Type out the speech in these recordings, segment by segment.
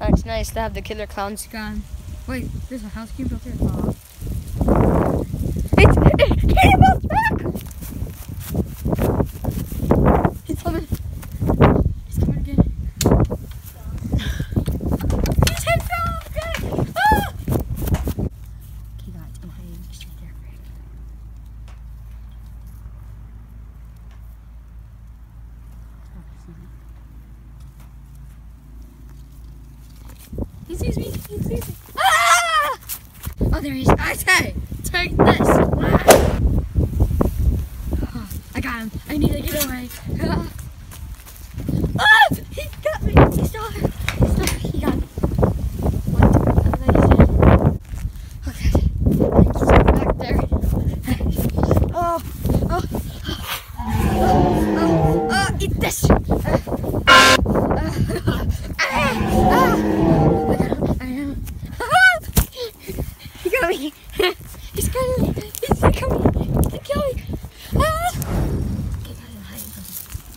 It's nice to have the killer clowns gone. Wait, there's a house cube up there. Oh. It's CanonBall's back! He's coming. He's coming again. He's heading down again! Ah! Okay, guys, I'm hiding straight there. He sees me. He sees me. Ah! Oh, there he is. I say, take this. Ah! Oh, I got him. I need to get away. Ah! Ah! He got me. He's still here. He got me. What? Okay. He's back there. Oh. Eat this. He got me. He's coming. He's coming. He's killing me. Ah! Okay, guys, I'm hiding from him.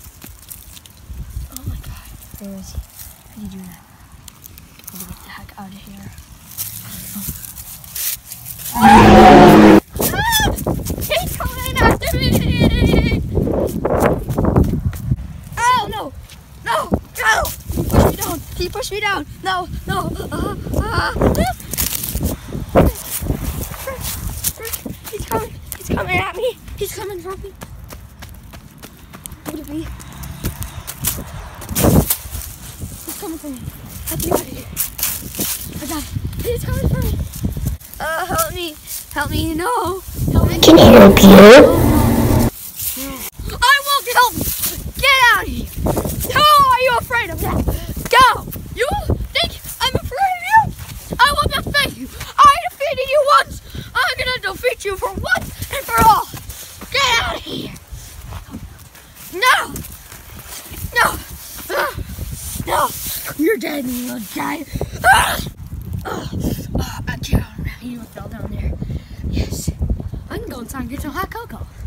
Oh my god. Where is he? How do you do that? How do you get the heck out of here? Ah! He's coming after me! Oh no! No! No! He pushed me down! No! No! He's coming! He's coming at me! He's coming from me! Would it be? He's coming for me! Help me out of here! I got it! He's coming for me! Help me! Help me! No! Help me! Can I help you? I won't help! Get out of here! Who are you afraid of that? Go! You think I'm afraid of you? I will defeat you! I defeated you once! I'm gonna defeat you for once and for all! Get out of here! No! No! No! You're dead, you little guy! I can't. You fell down there. Yes. I can go inside and get some hot cocoa.